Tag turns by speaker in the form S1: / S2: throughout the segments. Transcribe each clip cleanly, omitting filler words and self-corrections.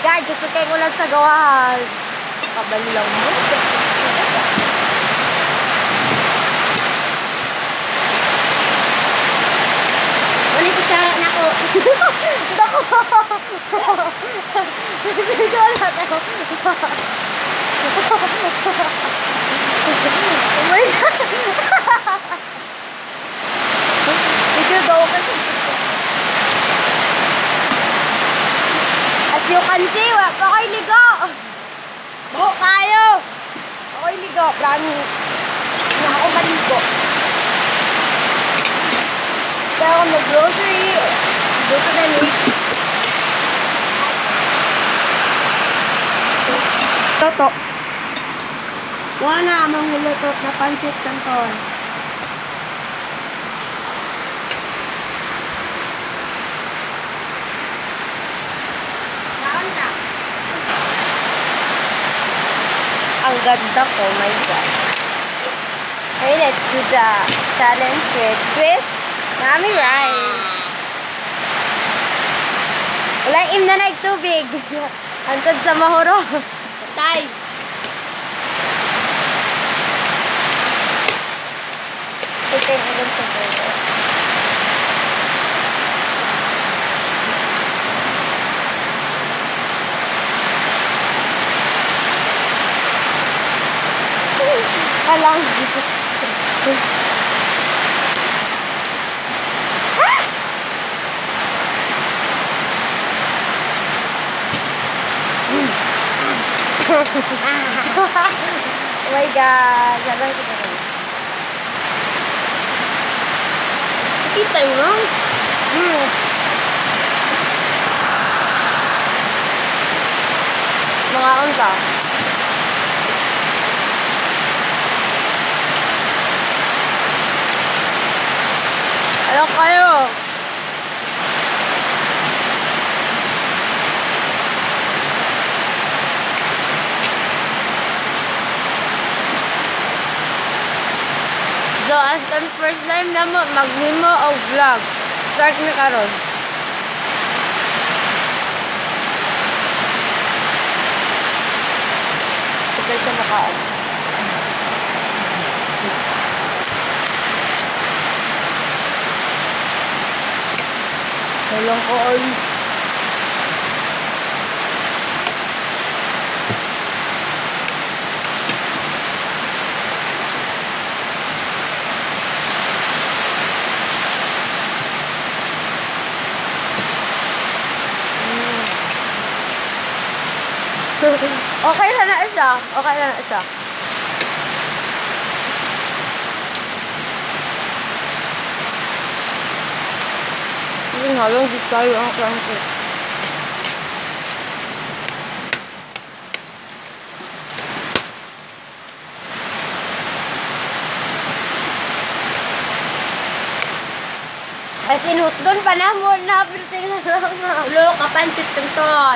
S1: God, gusto kayo mo lang sa gawas. Kabali lang mo.
S2: Wala yung kutsara na ako.
S1: Dako! Sige wala tayo. Oh my God! Ikaw daw ka sa as you can see, pa ko'y ligo. Buho kayo. Ako'y ligo, promise. Hindi ako maligo. Kaya ako mag-grocery. Go to the next. Toto.
S2: Wala na amang niluto na pansit kanton.
S1: Ang ganda ko, my God. Okay, let's do the challenge with twist nami rice. Wala im na nagtubig. Antod sa mahuro.
S2: Tay.
S1: Sutin ulit sa mahuro. Alang. Oh my God. Sabi sa kanya.
S2: Kita mo lang.
S1: Mga kanta. Alam kayo. So, as the first time na mo, maghimo o vlog. Start na karon. Sabay siya makaan. Walang ko ay. Okay na siya. Okay na siya. Sige nga lang, di tayo ang crunchy. Ay, sinut doon pa na mo na. Pero tingnan lang na.
S2: Ulo, kapansit kanton.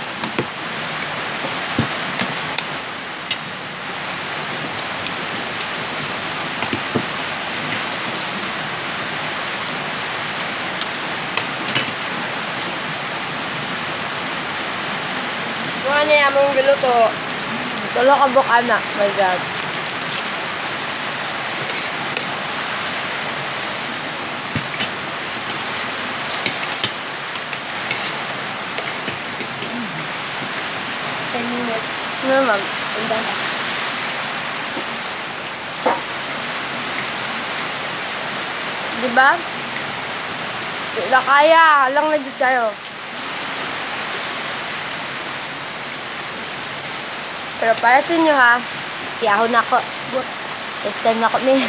S1: Mga niya mong giluto. Tulo ka bukana. My God. Ano ma'am? Diba? Di na kaya. Lang na dito tayo. Pero para sa inyo ha, tiyahon na ako. First time na ako ni.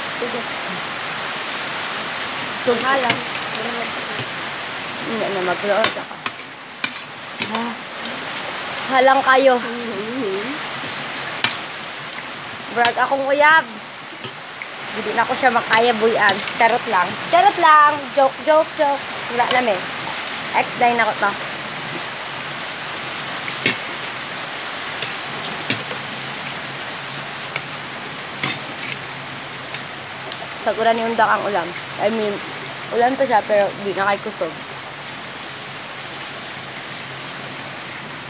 S2: Tugha lang.
S1: Hindi na mag-loos ako. Halang kayo. Brag akong uyab. Hindi na ako siya makaya buyan. Charot lang. Charot lang. Joke, joke, joke. Wala namin. X9 ako to. Pag-ulan ni undak ang ulam. I mean, ulan pa siya pero di na kay kusog.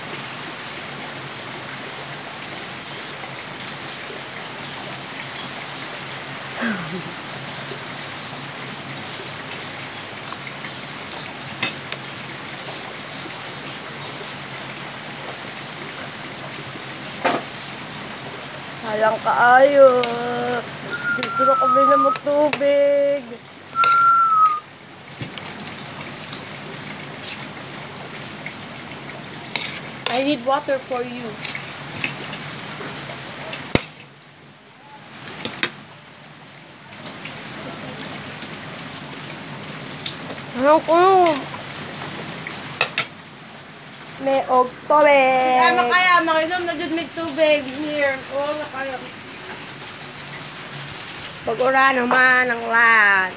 S1: Halang kaayo. Dito na kami na magtubig.
S2: I need water for you.
S1: Ano ko? May og tubig.
S2: Kaya makaya, makinom na dyan may tubig. Here. Oo, nakaya.
S1: Pag-ura naman ang lahat.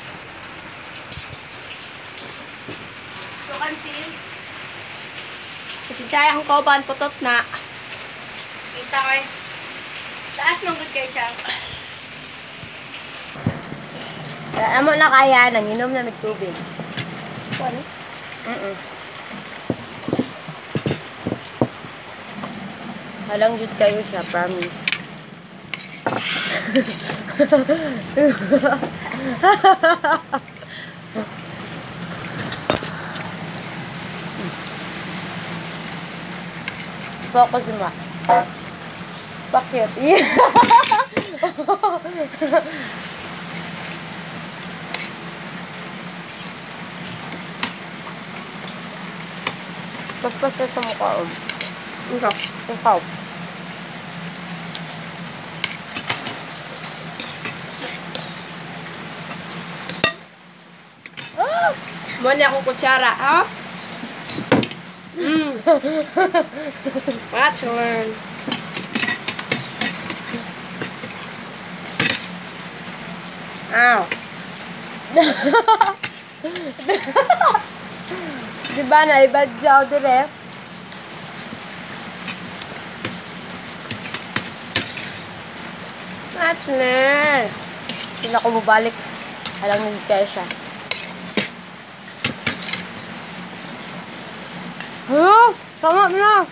S2: So, kantin. Kasi tsaya ang kauban, putot na. Kita ko eh. Taas mong good kayo siya.
S1: Amo na kaya, nanginom na may tubig.
S2: Ano?
S1: Halang jud kayo siya, promise. Focus mo. Bakit? Paspas ka sa mukha.
S2: Ikaw.
S1: Ikaw.
S2: Muna akong kutsara, ha? Watch and learn.
S1: Ow. Diba na, ibadyaw dire?
S2: Watch and learn.
S1: Hindi na ako mabalik. Alang naging kaya siya. Tama na!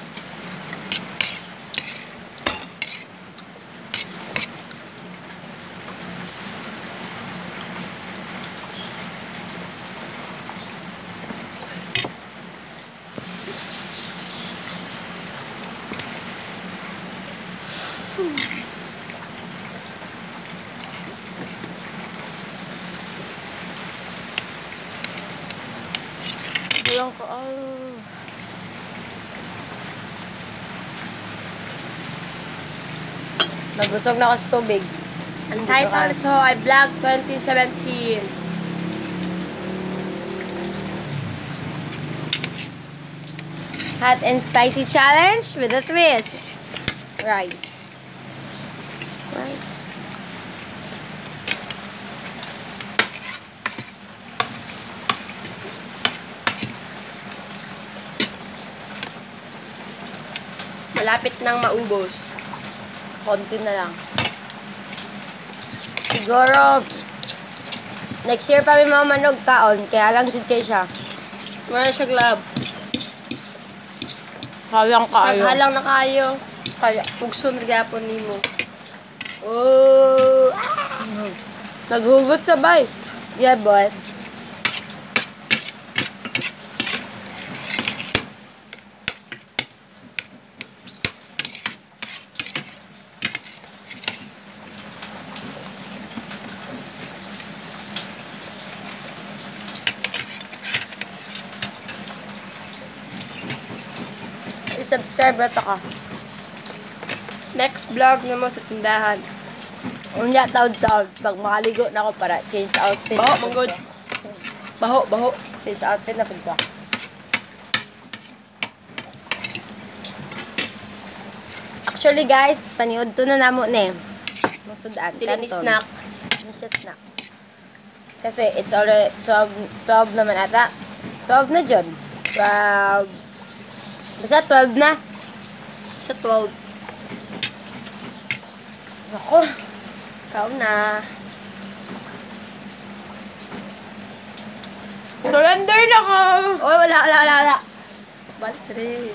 S1: Bilang ko, nagusog na ako sa tubig.
S2: Ang title ito ay Vlog 2017.
S1: Hot and spicy challenge with a twist. Rice.
S2: Malapit nang maubos.
S1: Konti na lang. Siguro, next year pa may mga manog kaon. Kaya lang dyan kayo siya.
S2: Wala siya glove.
S1: Halang kayo.
S2: Halang na kayo.
S1: Kaya.
S2: Ugson gapon nimo. Oh!
S1: Naghugot sabay. Yeah, boy. I-subscribe rata ka.
S2: Next vlog na mo sa tindahan.
S1: Unya taod-taod. Pag makaligo na ako para change outfit.
S2: Baho, manggod. Baho, baho.
S1: Change outfit na pagka. Actually guys, paniod to na namo ni. Masudan.
S2: Dili ni
S1: Kanton.
S2: snack.
S1: Hindi siya snack. Kasi it's already 12 naman ata. 12 na dyan. 12. Basta 12 na.
S2: Sa 12.
S1: Ako.
S2: Ikaw na. Surrender na ko!
S1: Oh, wala.
S2: Battery.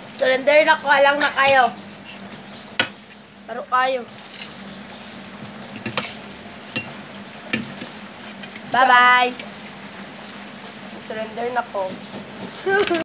S1: Surrender na ko. Alang na kayo.
S2: Paro kayo. Bye-bye!
S1: Surrender na ko.